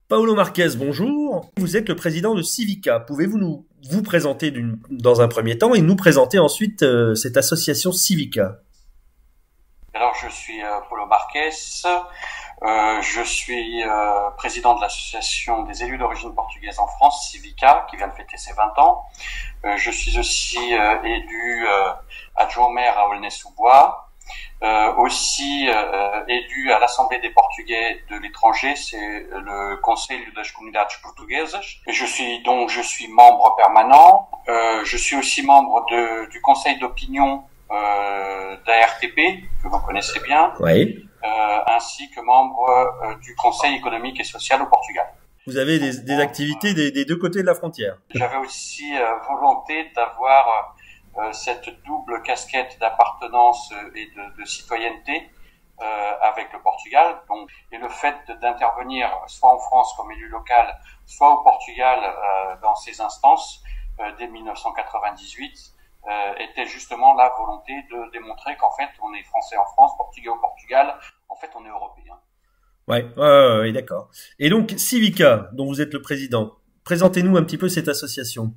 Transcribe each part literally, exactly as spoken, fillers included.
Paulo Marques, bonjour. Vous êtes le président de Civica. Pouvez-vous nous vous présenter d'une- dans un premier temps et nous présenter ensuite euh, cette association Civica? Alors, je suis euh, Paulo Marques, euh, je suis euh, président de l'association des élus d'origine portugaise en France, Civica, qui vient de fêter ses vingt ans. Euh, je suis aussi euh, élu euh, adjoint au maire à Aulnay-sous-Bois, euh, aussi euh, élu à l'Assemblée des Portugais de l'étranger, c'est le Conselho das Comunidades Portuguesas. Et je suis donc je suis membre permanent. Euh, je suis aussi membre de, du conseil d'opinion euh, d'A R T P, que vous connaissez bien, Oui. euh, ainsi que membre euh, du Conseil économique et social au Portugal. Vous avez des, des activités des, des deux côtés de la frontière. J'avais aussi euh, volonté d'avoir euh, cette double casquette d'appartenance et de, de citoyenneté euh, avec le Portugal. Donc, et le fait de- d'intervenir soit en France comme élu local, soit au Portugal euh, dans ces instances euh, dès mille neuf cent quatre-vingt-dix-huit euh, était justement la volonté de démontrer qu'en fait on est français en France, portugais au Portugal, en fait on est européen. Ouais, ouais, ouais, ouais, d'accord. Et donc Civica, dont vous êtes le président, présentez-nous un petit peu cette association.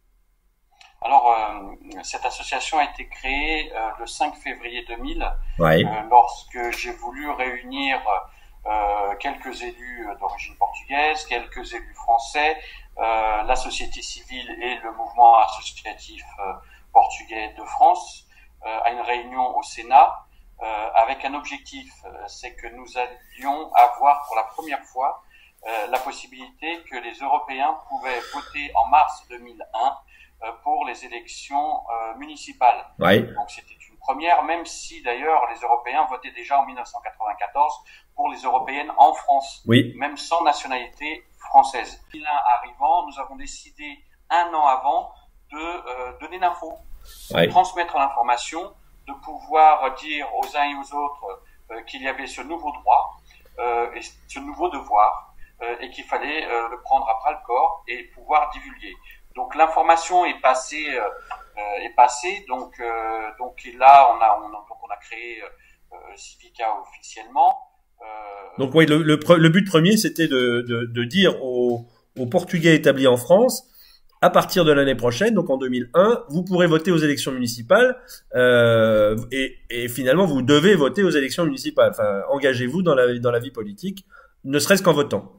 Alors, euh, cette association a été créée euh, le cinq février deux mille, Ouais. euh, lorsque j'ai voulu réunir euh, quelques élus euh, d'origine portugaise, quelques élus français, euh, la société civile et le mouvement associatif euh, portugais de France euh, à une réunion au Sénat euh, avec un objectif, euh, c'est que nous allions avoir pour la première fois euh, la possibilité que les Européens pouvaient voter en mars deux mille un euh, pour les élections euh, municipales. Ouais. Donc c'était une première, même si d'ailleurs les Européens votaient déjà en mille neuf cent quatre-vingt-quatorze pour les européennes en France, Oui. même sans nationalité française. deux mille un arrivant, nous avons décidé un an avant de euh, donner l'info, de Ouais. transmettre l'information, de pouvoir dire aux uns et aux autres euh, qu'il y avait ce nouveau droit euh, et ce nouveau devoir euh, et qu'il fallait euh, le prendre à bras le corps et pouvoir divulguer. Donc l'information est passée, euh, euh, est passée. Donc, euh, donc et là, on a, on a, donc on a créé euh, Civica officiellement. Euh, Donc oui, le, le, pre- le but premier, c'était de, de, de dire aux, aux Portugais établis en France, à partir de l'année prochaine, donc en deux mille un, vous pourrez voter aux élections municipales euh, et, et finalement, vous devez voter aux élections municipales. Enfin, engagez-vous dans la, dans la vie politique, ne serait-ce qu'en votant.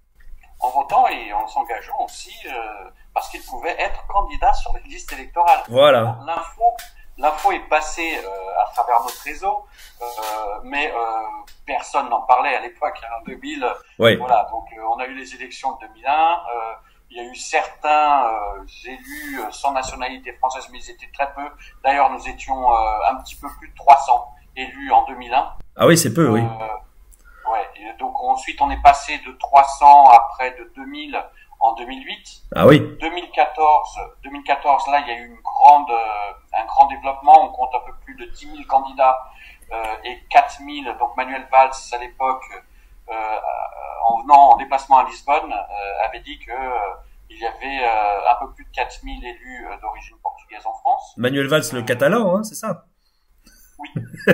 en votant et en s'engageant aussi euh, parce qu'ils pouvaient être candidats sur les listes électorales. Voilà. L'info, l'info est passée euh, à travers notre réseau, euh, mais euh, personne n'en parlait à l'époque, hein, en deux mille. Oui. Voilà, donc euh, on a eu les élections de deux mille un. Euh, il y a eu certains euh, élus euh, sans nationalité française, mais ils étaient très peu. D'ailleurs, nous étions euh, un petit peu plus de trois cents élus en deux mille un. Ah oui, c'est peu, oui. Euh, ouais. Et donc ensuite, on est passé de trois cents à près de deux mille en deux mille huit. Ah oui. deux mille quatorze, deux mille quatorze, là, il y a eu une grande, euh, un grand développement. On compte un peu plus de dix mille candidats euh, et quatre mille. Donc Manuel Valls, à l'époque, euh, en venant en déplacement à Lisbonne, euh, avait dit que euh, il y avait euh, un peu plus de quatre mille élus euh, d'origine portugaise en France. Manuel Valls, le catalan, hein, c'est ça? Oui.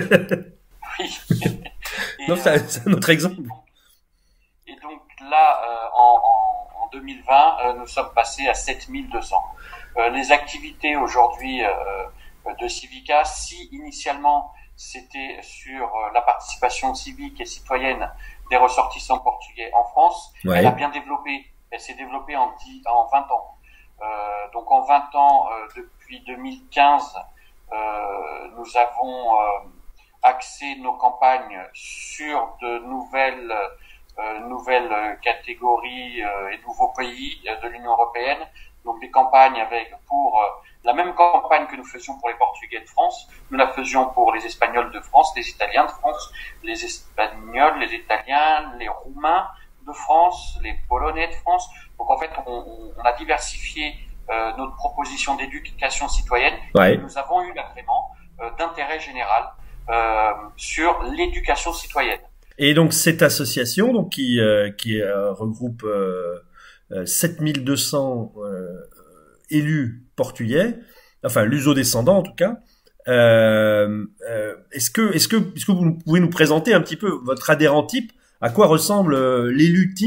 Oui. Et, Non, euh, c'est c'est un autre exemple. Et donc là, euh, en, en, en deux mille vingt, euh, nous sommes passés à sept mille deux cents. Euh, les activités aujourd'hui euh, de Civica, si initialement c'était sur euh, la participation civique et citoyenne des ressortissants portugais en France, Ouais. elle a bien développé. Elle s'est développée en, dix, en vingt ans. Euh, donc en vingt ans, euh, depuis deux mille quinze, euh, nous avons euh, axé nos campagnes sur de nouvelles euh, nouvelles catégories euh, et nouveaux pays euh, de l'Union européenne. Donc des campagnes avec pour euh, la même campagne que nous faisions pour les Portugais de France, nous la faisions pour les Espagnols de France, les Italiens de France, les Espagnols, les Italiens, les Roumains de France, les Polonais de France. Donc en fait, on, on, on a diversifié euh, notre proposition d'éducation citoyenne. Ouais. Et nous avons eu l'agrément euh, d'intérêt général euh, sur l'éducation citoyenne. Et donc cette association, donc qui euh, qui euh, regroupe euh, euh, sept mille deux cents euh, élus portugais, enfin luso-descendants en tout cas. Euh, euh, est-ce que est-ce que est-ce que vous pouvez nous présenter un petit peu votre adhérent type? À quoi ressemble euh, l'élu type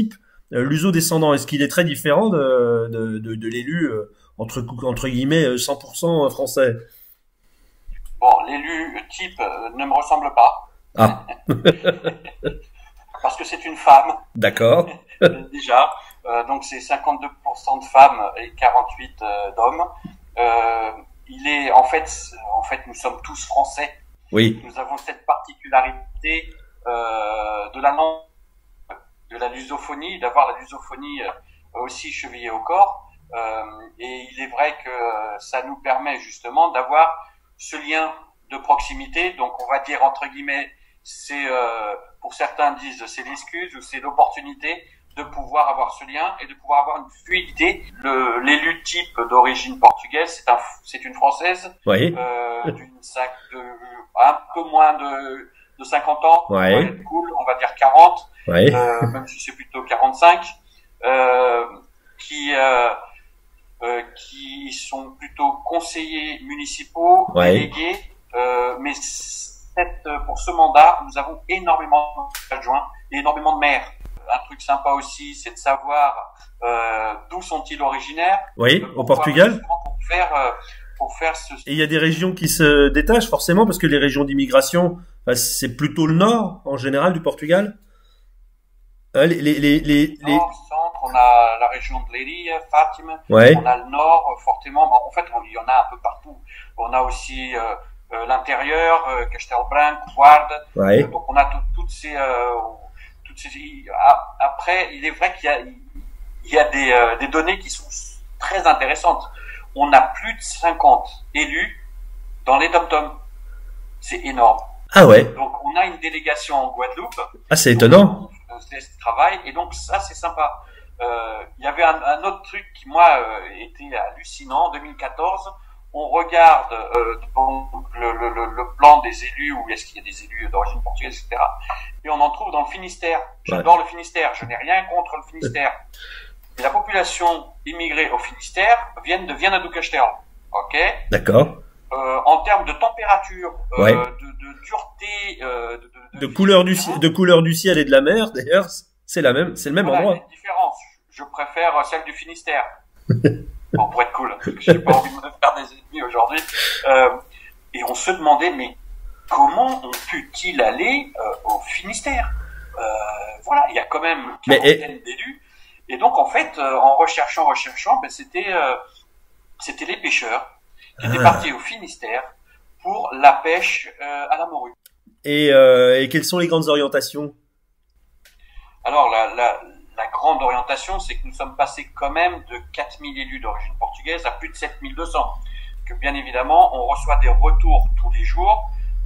euh, luso-descendant, est-ce qu'il est très différent de, de, de, de l'élu euh, entre, entre guillemets cent pour cent français? Bon, l'élu type euh, ne me ressemble pas. Ah. Parce que c'est une femme. D'accord. Déjà. Euh, donc c'est cinquante-deux pour cent de femmes et quarante-huit euh, d'hommes. Euh, il est, en fait, en fait, nous sommes tous français. Oui. Nous avons cette particularité euh, de la langue, de la lusophonie, d'avoir la lusophonie euh, aussi chevillée au corps. Euh, et il est vrai que ça nous permet justement d'avoir ce lien de proximité. Donc on va dire entre guillemets, c'est euh, pour certains disent c'est l'excuse ou c'est l'opportunité de pouvoir avoir ce lien et de pouvoir avoir une fluidité. Le, l'élu type d'origine portugaise, c'est un, c'est une française, oui. euh, d'une sac de, un peu moins de, de cinquante ans, oui. On va être cool, on va dire quarante, oui. euh, même si c'est plutôt quarante-cinq, euh, qui, euh, euh, qui sont plutôt conseillers municipaux, oui. délégués, euh, mais cette, pour ce mandat, nous avons énormément d'adjoints et énormément de maires. Un truc sympa aussi, c'est de savoir euh, d'où sont-ils originaires. Oui, au Portugal. Pour faire, euh, pour faire ce... Et il y a des régions qui se détachent forcément parce que les régions d'immigration, bah, c'est plutôt le nord en général du Portugal. Hein, les, les, les, les, les... Nord, centre, on a la région de Leiria, Fátima. Ouais. On a le nord, fortement. En fait, il y en a un peu partout. On a aussi euh, euh, l'intérieur, euh, Castelo Branco, Guarda. Ouais. Donc on a tout, toutes ces... Euh, Après, il est vrai qu'il y a, il y a des, euh, des données qui sont très intéressantes. On a plus de cinquante élus dans les dom-toms. C'est énorme. Ah ouais. Donc, on a une délégation en Guadeloupe. Ah, c'est étonnant. On fait ce travail et donc ça, c'est sympa. Euh, il y avait un, un autre truc qui, moi, euh, était hallucinant. En deux mille quatorze, on regarde euh, le, le, le, le plan des élus, où est-ce qu'il y a des élus d'origine portugaise, et cetera. Et on en trouve dans le Finistère. J'adore ouais. le Finistère. Je n'ai rien contre le Finistère. Et la population immigrée au Finistère vient de Viana do Castelo. Ok. D'accord. Euh, en termes de température, euh, ouais. de, de dureté, euh, de, de, de, de couleur du ciel, de couleur du ciel et de la mer. D'ailleurs, c'est la même, c'est le même voilà, endroit. Il y a une différence. Je préfère celle du Finistère. Bon, pour être cool, parce que j'ai pas envie de me faire des ennemis aujourd'hui. Euh, et on se demandait, mais comment on peut-il aller euh, au Finistère? euh, Voilà, il y a quand même une quarantaine et... d'élus. Et donc, en fait, euh, en recherchant, recherchant, ben, c'était, euh, c'était les pêcheurs qui ah. étaient partis au Finistère pour la pêche euh, à la morue. Et, euh, et quelles sont les grandes orientations? Alors, la, la, la grande orientation, c'est que nous sommes passés quand même de quatre mille élus d'origine portugaise à plus de sept mille deux cents. Que bien évidemment, on reçoit des retours tous les jours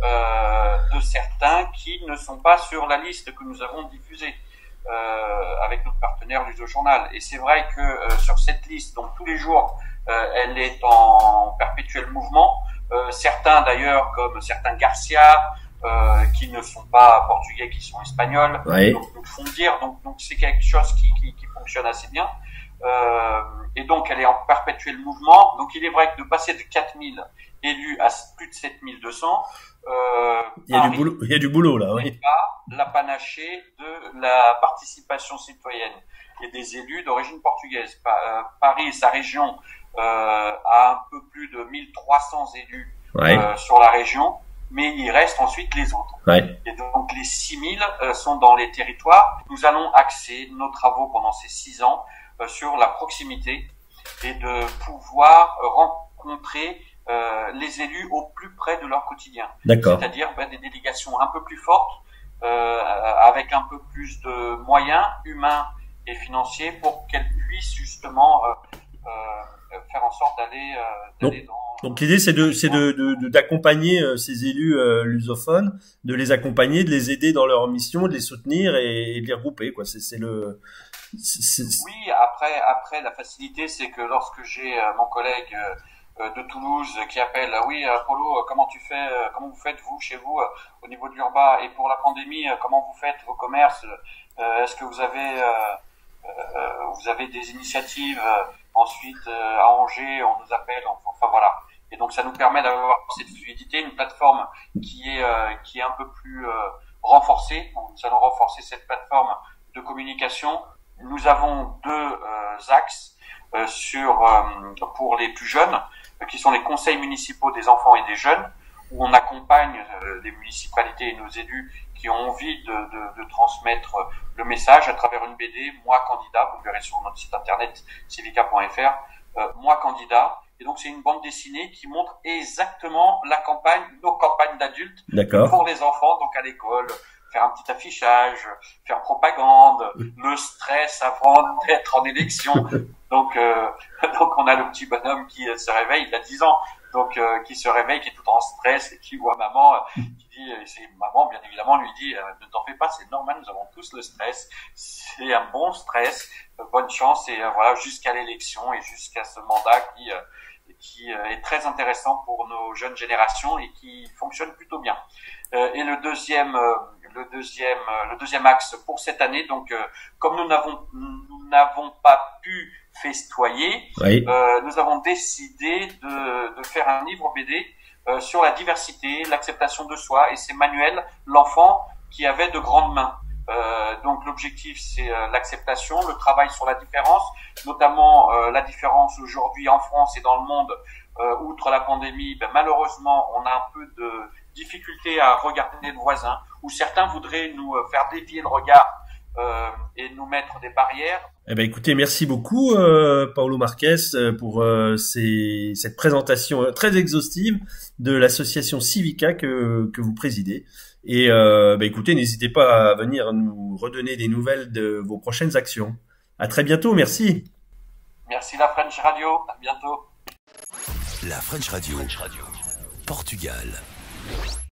euh, de certains qui ne sont pas sur la liste que nous avons diffusée euh, avec notre partenaire Luso Journal. Et c'est vrai que euh, sur cette liste, donc tous les jours, euh, elle est en perpétuel mouvement. Euh, certains d'ailleurs, comme certains Garcia, Euh, qui ne sont pas portugais, qui sont espagnols, oui. donc nous font dire, donc donc c'est quelque chose qui qui, qui fonctionne assez bien, euh, et donc elle est en perpétuel mouvement. Donc il est vrai que de passer de quatre mille élus à plus de sept mille deux cents, euh, il y a Paris, du boulot, il y a du boulot là, oui. Pas la panachée de la participation citoyenne et des élus d'origine portugaise. Paris et sa région euh, a un peu plus de mille trois cents élus ouais. euh, sur la région. Mais il reste ensuite les autres. Ouais. Et donc les six mille euh, sont dans les territoires. Nous allons axer nos travaux pendant ces six ans euh, sur la proximité et de pouvoir rencontrer euh, les élus au plus près de leur quotidien. D'accord. C'est-à-dire ben, des délégations un peu plus fortes, euh, avec un peu plus de moyens humains et financiers pour qu'elles puissent justement euh, euh, faire en sorte d'aller, euh, d'aller dans... Donc l'idée c'est de c'est de, de, de d'accompagner euh, ces élus euh, lusophones, de les accompagner, de les aider dans leur mission, de les soutenir et, et de les regrouper quoi. C'est c'est le c'est, c'est... Oui, après après la facilité c'est que lorsque j'ai euh, mon collègue euh, de Toulouse qui appelle ah oui euh, Polo euh, comment tu fais euh, comment vous faites vous chez vous euh, au niveau de l'Urba et pour la pandémie euh, comment vous faites vos commerces euh, est-ce que vous avez euh, euh, vous avez des initiatives euh, ensuite euh, à Angers on nous appelle enfin, enfin voilà. Et donc ça nous permet d'avoir cette fluidité, une plateforme qui est euh, qui est un peu plus euh, renforcée. Nous allons renforcer cette plateforme de communication nous avons deux euh, axes euh, sur euh, pour les plus jeunes, euh, qui sont les conseils municipaux des enfants et des jeunes, où on accompagne euh, les municipalités et nos élus qui ont envie de, de, de transmettre le message à travers une B D, Moi candidat, vous le verrez sur notre site internet civica point f r, euh, Moi candidat. Et donc c'est une bande dessinée qui montre exactement la campagne, nos campagnes d'adultes pour les enfants, donc à l'école, faire un petit affichage, faire propagande, le stress avant d'être en élection. Donc euh, donc on a le petit bonhomme qui se réveille, il a dix ans, donc euh, qui se réveille, qui est tout en stress et qui voit maman, euh, qui dit, et c'est maman bien évidemment lui dit, euh, ne t'en fais pas, c'est normal, nous avons tous le stress, c'est un bon stress, euh, bonne chance et euh, voilà jusqu'à l'élection et jusqu'à ce mandat qui euh, qui est très intéressant pour nos jeunes générations et qui fonctionne plutôt bien. Euh, et le deuxième, euh, le deuxième, euh, le deuxième axe pour cette année, donc euh, comme nous n'avons nous n'avons pas pu festoyer, oui. euh, nous avons décidé de, de faire un livre B D euh, sur la diversité, l'acceptation de soi, et c'est Manuel, l'enfant qui avait de grandes mains. Euh, donc l'objectif c'est euh, l'acceptation, le travail sur la différence, notamment euh, la différence aujourd'hui en France et dans le monde. Euh, outre la pandémie, ben, malheureusement on a un peu de difficulté à regarder le voisin, ou certains voudraient nous euh, faire dévier le regard euh, et nous mettre des barrières. Eh ben écoutez, merci beaucoup euh, Paulo Marques pour euh, ces, cette présentation très exhaustive de l'association Civica que, que vous présidez. Et euh, bah écoutez, n'hésitez pas à venir nous redonner des nouvelles de vos prochaines actions. À très bientôt, merci. Merci la French Radio, à bientôt. La French Radio, French Radio. Portugal.